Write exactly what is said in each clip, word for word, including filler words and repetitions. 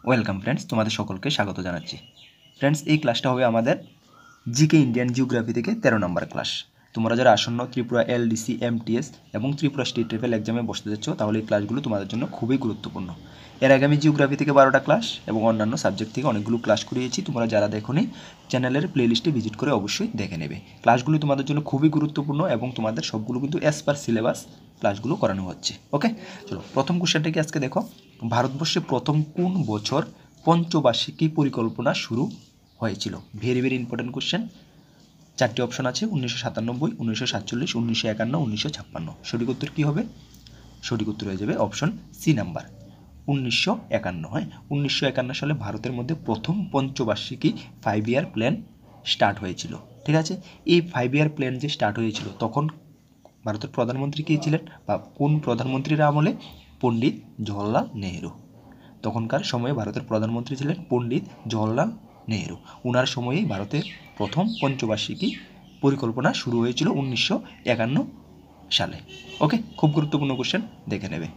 Welcome friends, তোমাদের সকলকে স্বাগত জানাচ্ছি। ফ্রেন্ডস, এই ক্লাসটা হবে আমাদের জিকে ইন্ডিয়ান জিওগ্রাফি থেকে তেরো নম্বর ক্লাস। তোমরা যারা আসন্ন ত্রিপুরা এলডিসি এমটিএস এবং ত্রিপুরা স্টেট ট্রিপল এক্সামে বসতে যাচ্ছ, তাহলে এই ক্লাসগুলো তোমাদের জন্য খুবই গুরুত্বপূর্ণ। এর আগে আমি জিওগ্রাফি থেকে বারোটা ক্লাস এবং অন্যান্য সাবজেক্ট থেকে অনেকগুলো ক্লাস করিয়েছি। তোমরা যারা দেখোনি, চ্যানেলের প্লেলিস্টে ভিজিট করে অবশ্যই দেখে নেবে। ক্লাসগুলো তোমাদের জন্য খুবই গুরুত্বপূর্ণ এবং তোমাদের সবগুলো কিন্তু অ্যাজ পার সিলেবাস ক্লাসগুলো করানো হচ্ছে। ওকে, চলো প্রথম কোশ্চেনটাকে আজকে দেখো। ভারতবর্ষে প্রথম কোন বছর পঞ্চবার্ষিকী পরিকল্পনা শুরু হয়েছিল? Very very important question. চারটি অপশন আছে: উনিশশো সাতানব্বই, উনিশশো সাতচল্লিশ, উনিশশো একান্ন, উনিশশো ছাপ্পান্ন। সঠিক উত্তর কী হবে? সঠিক উত্তর হয়ে যাবে অপশন সি নাম্বার, উনিশশো একান্ন। হ্যাঁ, উনিশশো একান্ন সালে ভারতের মধ্যে প্রথম পঞ্চবার্ষিকী ফাইভ ইয়ার প্ল্যান স্টার্ট হয়েছিল। ঠিক আছে, এই ফাইভ ইয়ার প্ল্যান যে স্টার্ট হয়েছিল, তখন ভারতের প্রধানমন্ত্রী কে ছিলেন বা কোন প্রধানমন্ত্রীর আমলে? পণ্ডিত জওহরলাল নেহেরু। তখনকার সময়ে ভারতের প্রধানমন্ত্রী ছিলেন পণ্ডিত জওহরলাল নেহেরু। ওনার সময়েই ভারতের প্রথম পঞ্চবার্ষিকী পরিকল্পনা শুরু হয়েছিল উনিশশো একান্ন সালে। ওকে, খুব গুরুত্বপূর্ণ কোশ্চেন, দেখে নেবে।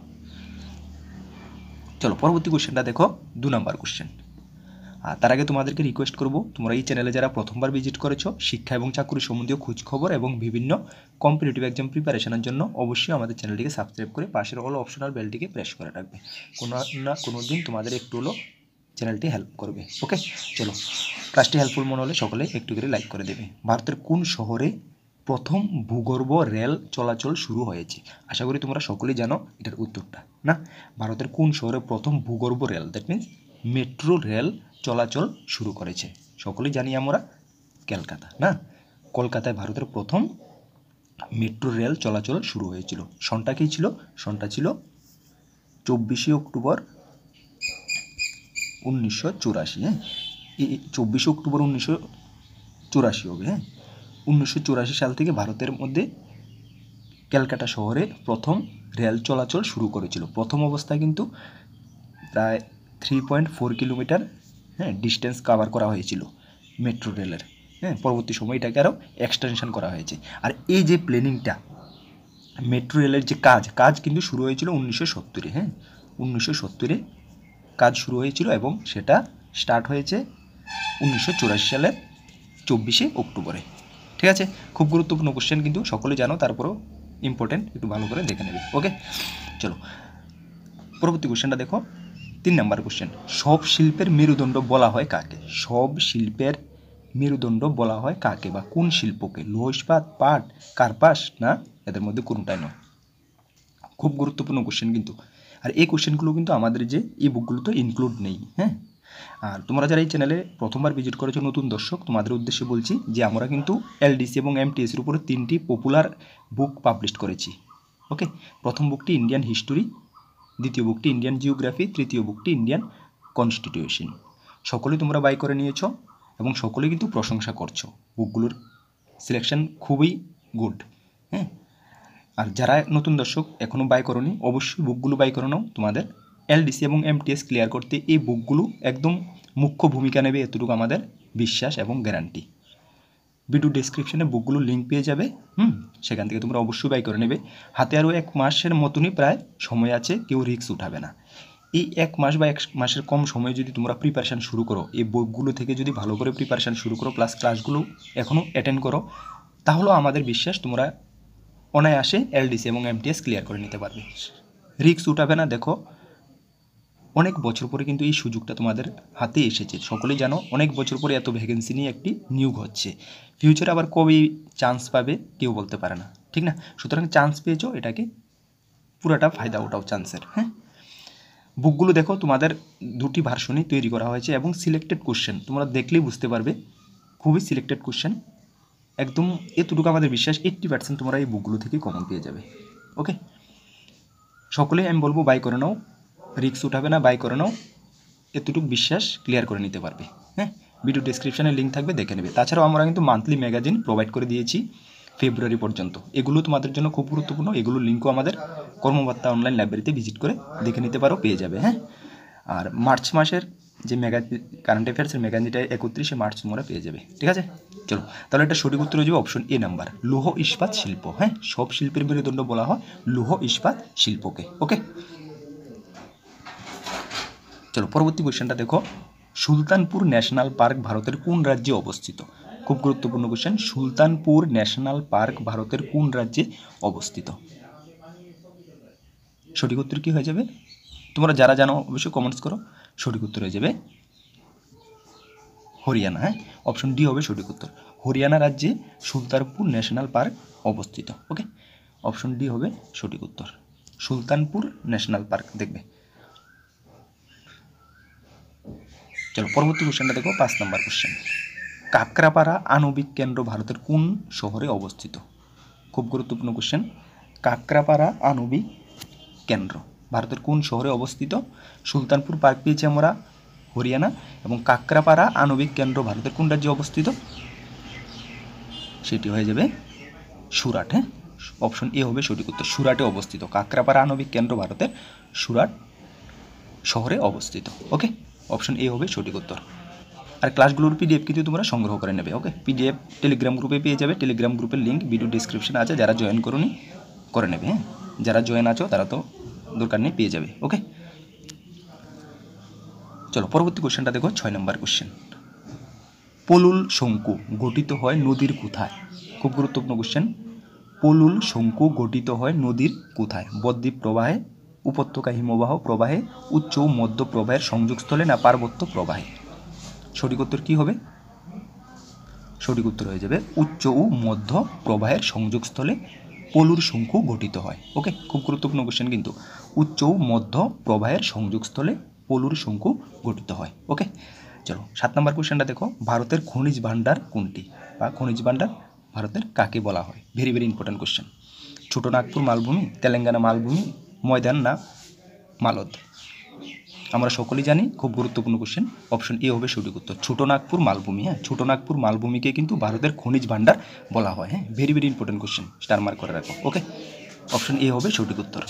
চলো পরবর্তী কোশ্চেনটা দেখো, দু নম্বর কোশ্চেন। আর তার আগে তোমাদেরকে রিকোয়েস্ট করব, তোমরা এই চ্যানেলে যারা প্রথমবার ভিজিট করেছো, শিক্ষা এবং চাকরি সম্বন্ধীয় খোঁজখবর এবং বিভিন্ন কম্পিটিটিভ এক্সাম প্রিপারেশনের জন্য অবশ্যই আমাদের চ্যানেলটিকে সাবস্ক্রাইব করে পাশের হলো অপশনাল বেলটিকে প্রেস করে রাখবে। কোনো না কোনো দিন তোমাদের একটু হলো চ্যানেলটি হেল্প করবে। ওকে, চলো ক্লাসটি হেল্পফুল মনে হলে সকলে একটু করে লাইক করে দেবে। ভারতের কোন শহরে প্রথম ভূগর্ভ রেল চলাচল শুরু হয়েছে? আশা করি তোমরা সকলেই জানো এটার উত্তরটা। না, ভারতের কোন শহরে প্রথম ভূগর্ভ rail, that means metro rail চলাচল শুরু করেছে? সকলেই জানি আমরা কলকাতা। না, কলকাতায় ভারতের প্রথম মেট্রো রেল চলাচল শুরু হয়েছিল। সনটা কী ছিল? সনটা ছিল চব্বিশে অক্টোবর উনিশশো চুরাশি। হ্যাঁ, এই চব্বিশে অক্টোবর উনিশশো চুরাশি হবে। হ্যাঁ, উনিশশো চুরাশি সাল থেকে ভারতের মধ্যে ক্যালকাটা শহরে প্রথম রেল চলাচল শুরু করেছিল। প্রথম অবস্থায় কিন্তু প্রায় থ্রি পয়েন্ট ফোর কিলোমিটার হ্যাঁ ডিস্টেন্স কাভার করা হয়েছিল মেট্রো রেলের। হ্যাঁ, পরবর্তী সময় এটাকে আরও এক্সটেনশন করা হয়েছে। আর এই যে প্ল্যানিংটা, মেট্রো রেলের যে কাজ কাজ কিন্তু শুরু হয়েছিল উনিশশো সত্তরে। হ্যাঁ, উনিশশো সত্তরে কাজ শুরু হয়েছিল এবং সেটা স্টার্ট হয়েছে উনিশশো চুরাশি সালের চব্বিশে অক্টোবরে। ঠিক আছে, খুব গুরুত্বপূর্ণ কোশ্চেন, কিন্তু সকলে জানো, তারপরেও ইম্পর্টেন্ট, একটু ভালো করে দেখে নেবে। ওকে, চলো পরবর্তী কোশ্চেনটা দেখো, তিন নম্বর কোশ্চেন। সব শিল্পের মেরুদণ্ড বলা হয় কাকে? সব শিল্পের মেরুদণ্ড বলা হয় কাকে বা কোন শিল্পকে? লৌহ ইস্পাত, পাট, কার্পাস, না এদের মধ্যে কোনটাই নয়? খুব গুরুত্বপূর্ণ কোশ্চেন কিন্তু। আর এই কোশ্চেনগুলো কিন্তু আমাদের যে ই বুকগুলোতে ইনক্লুড নেই। হ্যাঁ, আর তোমরা যারা এই চ্যানেলে প্রথমবার ভিজিট করেছো নতুন দর্শক, তোমাদের উদ্দেশ্যে বলছি যে আমরা কিন্তু এলডিসি এবং এমটিএসের উপরে তিনটি পপুলার বুক পাবলিশ করেছি। ওকে, প্রথম বুকটি ইন্ডিয়ান হিস্টোরি, দ্বিতীয় বুকটি ইন্ডিয়ান জিওগ্রাফি, তৃতীয় বুকটি ইন্ডিয়ান কনস্টিটিউশন। সকলেই তোমরা বাই করে নিয়েছো এবং সকলেই কিন্তু প্রশংসা করছো। বুকগুলোর সিলেকশন খুবই গুড। হ্যাঁ, আর যারা নতুন দর্শক এখনও বাই করোনি, অবশ্যই বুকগুলো বাই করে নাও। তোমাদের এলডিসি এবং এমটিএস ক্লিয়ার করতে এই বুকগুলো একদম মুখ্য ভূমিকা নেবে, এতটুকু আমাদের বিশ্বাস এবং গ্যারান্টি। ভিডিও ডেসক্রিপশনে বুকগুলোর লিঙ্ক পেয়ে যাবে। হুম, সেখান থেকে তোমরা অবশ্যই বাই করে নেবে। হাতে আরও এক মাসের মতনই প্রায় সময় আছে, কেউ রিস্ক উঠাবে না। এই এক মাস বা এক মাসের কম সময়ে যদি তোমরা প্রিপারেশান শুরু করো, এই বুকগুলো থেকে যদি ভালো করে প্রিপারেশান শুরু করো, প্লাস ক্লাসগুলো এখনও অ্যাটেন্ড করো, তাহলেও আমাদের বিশ্বাস তোমরা অনায়াসে এলডিসি এবং এমটিএস ক্লিয়ার করে নিতে পারবে। রিস্ক উঠাবে না। দেখো, অনেক বছর পরে কিন্তু এই সুযোগটা তোমাদের হাতে এসেছে। সকলেই জানো অনেক বছর পরে এত ভ্যাকেন্সি নিয়ে একটি নিয়োগ হচ্ছে। ফিউচারে আবার কবে চান্স পাবে কেউ বলতে পারে না, ঠিক না? সুতরাং চান্স পেয়েছো, এটাকে পুরাটা ফায়দা ওঠাও চান্সের। হ্যাঁ, বুকগুলো দেখো, তোমাদের দুটি ভার্সনই তৈরি করা হয়েছে এবং সিলেক্টেড কোশ্চেন তোমরা দেখলেই বুঝতে পারবে, খুবই সিলেক্টেড কোশ্চেন। একদম এতটুকু আমাদের বিশ্বাস, এইট্টি পার্সেন্ট তোমরা এই বুকগুলো থেকে কমন পেয়ে যাবে। ওকে, সকলেই আমি বলবো বাই করে নাও, রিস্ক উঠাবে না, বাই করে নাও, এতটুকু বিশ্বাস ক্লিয়ার করে নিতে পারবে। হ্যাঁ, ভিডিও ডেসক্রিপশানে লিঙ্ক থাকবে, দেখে নেবে। তাছাড়াও আমরা কিন্তু মান্থলি ম্যাগাজিন প্রোভাইড করে দিয়েছি ফেব্রুয়ারি পর্যন্ত। এগুলো তোমাদের জন্য খুব গুরুত্বপূর্ণ। এগুলোর লিঙ্কও আমাদের কর্মবার্তা অনলাইন লাইব্রেরিতে ভিজিট করে দেখে নিতে পারো, পেয়ে যাবে। হ্যাঁ, আর মার্চ মাসের যে ম্যাগাজিন কারেন্ট অ্যাফেয়ার্সের ম্যাগাজিনটা একত্রিশে মার্চ তোমরা পেয়ে যাবে। ঠিক আছে, চলো তাহলে এটা সঠিক উত্তর হয়ে যাবে অপশন এ নাম্বার, লৌহ ইস্পাত শিল্প। হ্যাঁ, সব শিল্পের মেরুদণ্ড বলা হয় লৌহ ইস্পাত শিল্পকে। ওকে, চলো পরবর্তী কোশ্চেনটা দেখো, সুলতানপুর ন্যাশনাল পার্ক ভারতের কোন রাজ্যে অবস্থিত? খুব গুরুত্বপূর্ণ কোশ্চেন। সুলতানপুর ন্যাশনাল পার্ক ভারতের কোন রাজ্যে অবস্থিত? সঠিক উত্তর কি হয়ে যাবে? তোমরা যারা জানো অবশ্যই কমেন্টস করো। সঠিক উত্তর হয়ে যাবে হরিয়ানা। হ্যাঁ, অপশন ডি হবে সঠিক উত্তর। হরিয়ানা রাজ্যে সুলতানপুর ন্যাশনাল পার্ক অবস্থিত। ওকে, অপশন ডি হবে সঠিক উত্তর, সুলতানপুর ন্যাশনাল পার্ক। দেখবে। চলো পরবর্তী কোশ্চেনটা দেখো, পাঁচ নম্বর কোশ্চেন। কাকরাপাড়া আণবিক কেন্দ্র ভারতের কোন শহরে অবস্থিত? খুব গুরুত্বপূর্ণ কোশ্চেন। কাকরাপাড়া আণবিক কেন্দ্র ভারতের কোন শহরে অবস্থিত? সুলতানপুর পার্ক পেয়েছি আমরা হরিয়ানা, এবং কাকরাপাড়া আণবিক কেন্দ্র ভারতের কোন রাজ্যে অবস্থিত? সেটি হয়ে যাবে সুরাট। হ্যাঁ, অপশন এ হবে সঠিক উত্তর, সুরাটে অবস্থিত। কাকরাপাড়া আণবিক কেন্দ্র ভারতের সুরাট শহরে অবস্থিত। ওকে, অপশন এ হবে সঠিক উত্তর। আর ক্লাসগুলোর পিডিএফ কিন্তু তোমরা সংগ্রহ করে নেবে। ওকে, পিডিএফ টেলিগ্রাম গ্রুপে পেয়ে যাবে। টেলিগ্রাম গ্রুপের লিঙ্ক ভিডিও ডিসক্রিপশনে আছে, যারা জয়েন করুনি করে নেবে। হ্যাঁ, যারা জয়েন আছো তারা তো দরকার নেই, পেয়ে যাবে। ওকে, চলো পরবর্তী কোশ্চেনটা দেখো, ছয় নম্বর কোশ্চেন। পলুল শঙ্কু গঠিত হয় নদীর কোথায়? খুব গুরুত্বপূর্ণ কোশ্চেন। পলুল শঙ্কু গঠিত হয় নদীর কোথায়? বদ্বীপ প্রবাহে, উপত্যকা হিমবাহ প্রবাহে, উচ্চ ও মধ্য প্রবাহের সংযোগস্থলে, না পার্বত্য প্রবাহে? সঠিক উত্তর কী হবে? সঠিক উত্তর হয়ে যাবে উচ্চ ও মধ্য প্রবাহের সংযোগস্থলে পলুর শঙ্কু গঠিত হয়। ওকে, খুব গুরুত্বপূর্ণ কোশ্চেন কিন্তু। উচ্চ ও মধ্য প্রবাহের সংযোগস্থলে পলুর শঙ্কু গঠিত হয়। ওকে, চলো সাত নম্বর কোশ্চেনটা দেখো, ভারতের খনিজ ভাণ্ডার কোনটি? বা খনিজ ভাণ্ডার ভারতের কাকে বলা হয়? Very very important question. Chhota Nagpur মালভূমি, তেলেঙ্গানা মালভূমি, ময়দান, না মালদ? আমরা সকলেই জানি, খুব গুরুত্বপূর্ণ কোশ্চেন। অপশন এ হবে সঠিক উত্তর, ছোটো নাগপুর মালভূমি। হ্যাঁ, ছোটো নাগপুর মালভূমিকে কিন্তু ভারতের খনিজ ভাণ্ডার বলা হয়। হ্যাঁ, very very important question, star mark করে রাখো। ওকে, অপশন এ হবে সঠিক উত্তর।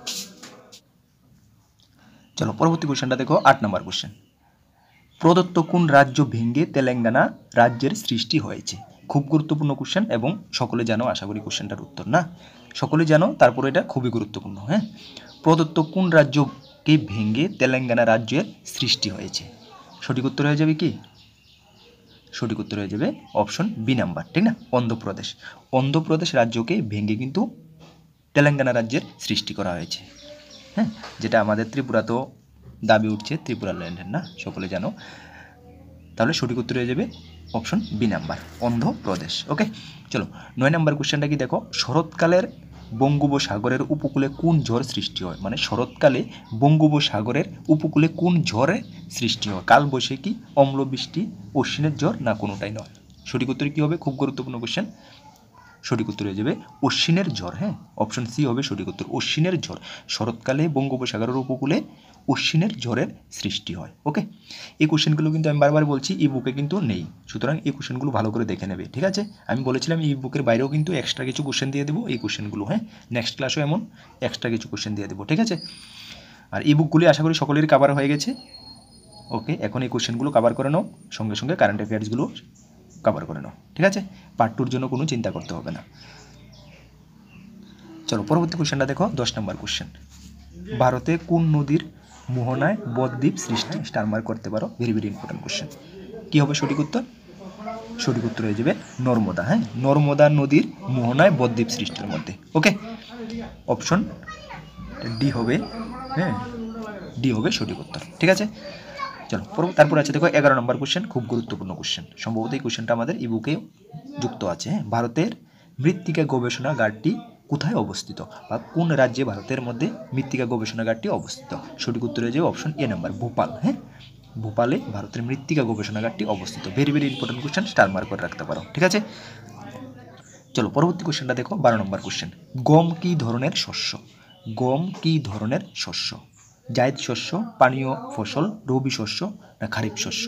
চলো পরবর্তী কোশ্চেনটা দেখো, আট নম্বর কোশ্চেন। প্রদত্ত কোন রাজ্য ভেঙে তেলেঙ্গানা রাজ্যের সৃষ্টি হয়েছে? খুব গুরুত্বপূর্ণ কোশ্চেন, এবং সকলে জানো আশা করি কোশ্চেনটার উত্তর, না সকলে জানো, তারপরে এটা খুবই গুরুত্বপূর্ণ। হ্যাঁ, প্রদত্ত কোন রাজ্যকে ভেঙে তেলেঙ্গানা রাজ্যের সৃষ্টি হয়েছে? সঠিক উত্তর হয়ে যাবে কি? সঠিক উত্তর হয়ে যাবে অপশন বি নাম্বার, ঠিক না, অন্ধ্রপ্রদেশ। অন্ধ্রপ্রদেশ রাজ্যকে ভেঙে কিন্তু তেলেঙ্গানা রাজ্যের সৃষ্টি করা হয়েছে। হ্যাঁ, যেটা আমাদের ত্রিপুরাতেও দাবি উঠছে, ত্রিপুরা ল্যান্ডের, না সকলে জানো। তাহলে সঠিক উত্তর হয়ে যাবে option B number, Andhra Pradesh. Okay, চলো নয় নম্বর কোশ্চেনটা কি দেখো, শরৎকালের বঙ্গোপসাগরের উপকূলে কোন ঝড় সৃষ্টি হয়? মানে শরৎকালে বঙ্গোপসাগরের উপকূলে কোন ঝড়ের সৃষ্টি হয়? কালবৈশাখী, অম্লবৃষ্টি, অশ্বিনের ঝড়, না কোনোটাই নয়? সঠিক উত্তর কী হবে? খুব গুরুত্বপূর্ণ কোশ্চেন। সঠিক উত্তর হয়ে যাবে অশ্বিনের ঝড়। হ্যাঁ, অপশন সি হবে সঠিক উত্তর, অশ্বিনের ঝড়। শরৎকালে বঙ্গোপসাগরের উপকূলে অশ্বিনের ঝড়ের সৃষ্টি হয়। ওকে, এই কোশ্চেনগুলো কিন্তু আমি বারবার বলছি ই বুকে কিন্তু নেই, সুতরাং এই কোশ্চেনগুলো ভালো করে দেখে নেবে। ঠিক আছে, আমি বলেছিলাম ই বুকের বাইরেও কিন্তু এক্সট্রা কিছু কোশ্চেন দিয়ে দেবো এই কোশ্চেনগুলো। হ্যাঁ, নেক্সট ক্লাসও এমন এক্সট্রা কিছু কোশ্চেন দিয়ে দেবো। ঠিক আছে, আর ই বুকগুলি আশা করি সকলেরই কভার হয়ে গেছে। ওকে, এখন এই কোশ্চেনগুলো কভার করে নাও, সঙ্গে সঙ্গে কারেন্ট অ্যাফেয়ার্সগুলো কভার করে নাও। ঠিক আছে, পার্ট টুর জন্য কোনো চিন্তা করতে হবে না। চলো পরবর্তী কোশ্চেনটা দেখো, দশ নম্বর কোশ্চেন। ভারতে কোন নদীর মোহনায় বদ্বীপ সৃষ্টি? স্টার মার্ক করতে পারো, ভেরি ভেরি ইম্পর্টেন্ট কোশ্চেন। কী হবে সঠিক উত্তর? সঠিক উত্তর হয়ে যাবে নর্মদা। হ্যাঁ, নর্মদা নদীর মোহনায় বদ্বীপ সৃষ্টির মধ্যে। ওকে, অপশন ডি হবে। হ্যাঁ, ডি হবে সঠিক উত্তর। ঠিক আছে, চলো তারপর আছে দেখো এগারো নম্বর কোশ্চেন, খুব গুরুত্বপূর্ণ কোশ্চেন। সম্ভবত এই কোশ্চেনটা আমাদের ইবুকে যুক্ত আছে। হ্যাঁ, ভারতের মৃত্তিকা গবেষণাগারটি কোথায় অবস্থিত? বা কোন রাজ্যে ভারতের মধ্যে মৃত্তিকা গবেষণাগারটি অবস্থিত? সঠিক উত্তর হয়ে যাবে অপশন এ নাম্বার, ভোপাল। হ্যাঁ, ভোপালে ভারতের মৃত্তিকা গবেষণাগারটি অবস্থিত। Very very important question, star mark করে রাখতে পারো। ঠিক আছে, চলো পরবর্তী কোশ্চেনটা দেখো, বারো নম্বর কোশ্চেন। গম কী ধরনের শস্য? গম কী ধরনের শস্য? জায়দ শস্য, পানীয় ফসল, রবি শস্য, না খারিফ শস্য?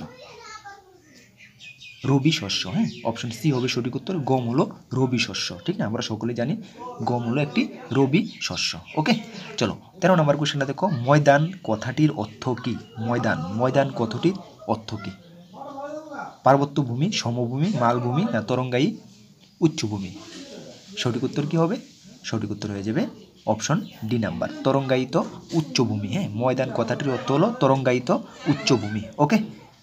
রবি শস্য। হ্যাঁ, অপশন সি হবে সঠিক উত্তর, গম হলো রবি শস্য। ঠিক না, আমরা সকলে জানি গম হলো একটি রবি শস্য। ওকে, চলো তেরো নম্বর কোশ্চেনটা দেখো, ময়দান কথাটির অর্থ কী? ময়দান ময়দান কথাটির অর্থ কী? পার্বত্য ভূমি, সমভূমি, মালভূমি, না তরঙ্গায়ী উচ্চভূমি? সঠিক উত্তর কী হবে? সঠিক উত্তর হয়ে যাবে অপশন ডি নাম্বার, তরঙ্গায়িত উচ্চভূমি। হ্যাঁ, ময়দান কথাটির অর্থ হলো তরঙ্গায়িত উচ্চভূমি। ওকে,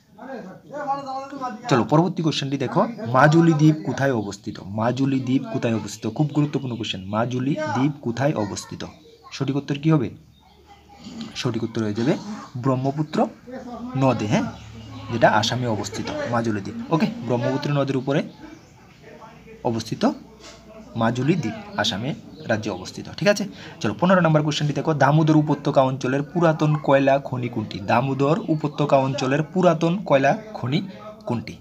চলো পরবর্তী কোশ্চেনটি দেখো, মাজুলি দ্বীপ কোথায় অবস্থিত? মাজুলি দ্বীপ কোথায় অবস্থিত? খুব গুরুত্বপূর্ণ কোশ্চেন। মাজুলি দ্বীপ কোথায় অবস্থিত? সঠিক উত্তর কি হবে? সঠিক উত্তর হয়ে যাবে ব্রহ্মপুত্র নদে। হ্যাঁ, যেটা আসামে অবস্থিত মাজুলি দ্বীপ। ওকে, ব্রহ্মপুত্র নদীর উপরে অবস্থিত মাজুলি দ্বীপ আসামে রাজ্যে অবস্থিত। ঠিক আছে, চলো পনেরো নম্বর কোশ্চেনটি দেখো, দামোদর উপত্যকা অঞ্চলের পুরাতন কয়লা খনি কোনটি? দামোদর উপত্যকা অঞ্চলের পুরাতন কয়লা খনি কোনটি?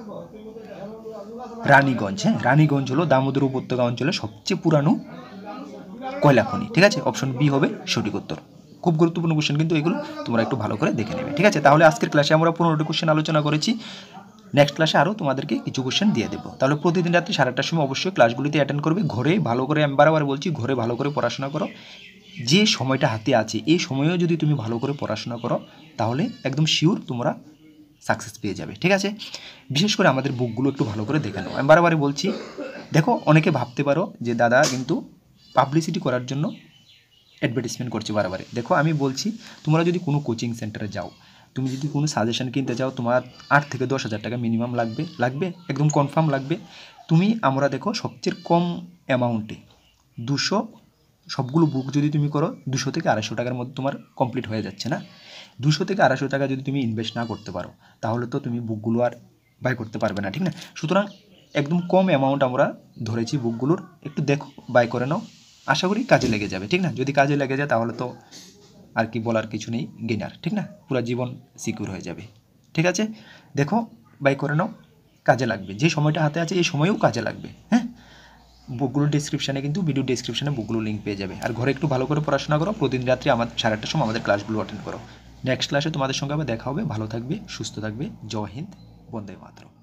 রানীগঞ্জ। হ্যাঁ, রানীগঞ্জ হলো দামোদর উপত্যকা অঞ্চলের সবচেয়ে পুরানো কয়লা খনি। ঠিক আছে, অপশন বি হবে সঠিক উত্তর। খুব গুরুত্বপূর্ণ কোশ্চেন কিন্তু এগুলো, তোমরা একটু ভালো করে দেখে নেবে। ঠিক আছে, তাহলে আজকের ক্লাসে আমরা পনেরোটি কোশ্চেন আলোচনা করেছি। নেক্সট ক্লাসে আরও তোমাদেরকে কিছু কোশ্চেন দিয়ে দেবো। তাহলে প্রতিদিন রাত্রি সাড়ে আটটার সময় অবশ্যই ক্লাসগুলিতে অ্যাটেন্ড করবে। ঘরে ভালো করে, আমি বারবার বলছি, ঘরে ভালো করে পড়াশোনা করো। যে সময়টা হাতে আছে এই সময়েও যদি তুমি ভালো করে পড়াশোনা করো তাহলে একদম শিওর তোমরা সাকসেস পেয়ে যাবে। ঠিক আছে, বিশেষ করে আমাদের বুকগুলো একটু ভালো করে দেখে নাও। আমি বারবারই বলছি, দেখো অনেকে ভাবতে পারো যে দাদা কিন্তু পাবলিসিটি করার জন্য অ্যাডভার্টিসমেন্ট করছে বারবারে। দেখো আমি বলছি, তোমরা যদি কোনো কোচিং সেন্টারে যাও, তুমি যদি কোনো সাজেশন কিনতে যাও, তোমার আট থেকে দশ হাজার টাকা মিনিমাম লাগবে লাগবে একদম কনফার্ম লাগবে। তুমি আমরা দেখো সবচেয়ে কম অ্যামাউন্টে দুশো সবগুলো বুক যদি তুমি করো দুশো থেকে আড়াইশো টাকার মধ্যে তোমার কমপ্লিট হয়ে যাচ্ছে না? দুশো থেকে আড়াইশো টাকা যদি তুমি ইনভেস্ট না করতে পারো তাহলে তো তুমি বুকগুলো আর বাই করতে পারবে না, ঠিক না? সুতরাং একদম কম অ্যামাউন্ট আমরা ধরেছি বুকগুলোর, একটু দেখো, বাই করে নাও, আশা করি কাজে লেগে যাবে। ঠিক না? যদি কাজে লেগে যায় তাহলে তো আর কি বলার কিছু নেই, গেনার। ঠিক না? পুরো জীবন সিকিউর হয়ে যাবে। ঠিক আছে, দেখো বাই করে নাও, কাজে লাগবে। যে সময়টা হাতে আছে এই সময়েও কাজে লাগবে। হ্যাঁ, বুকগুলোর ডিসক্রিপশানে কিন্তু ভিডিও ডিসক্রিপশানে বুকগুলো লিঙ্ক পেয়ে যাবে। আর ঘরে একটু ভালো করে পড়াশোনা করো, প্রতিদিন রাত্রি আমার সাড়ে আটটার সময় আমাদের ক্লাসগুলো অ্যাটেন্ড করো। নেক্সট ক্লাসে তোমাদের সঙ্গে আবার দেখা হবে। ভালো থাকবে, সুস্থ থাকবে। জয় হিন্দ, বন্দে মাতরম।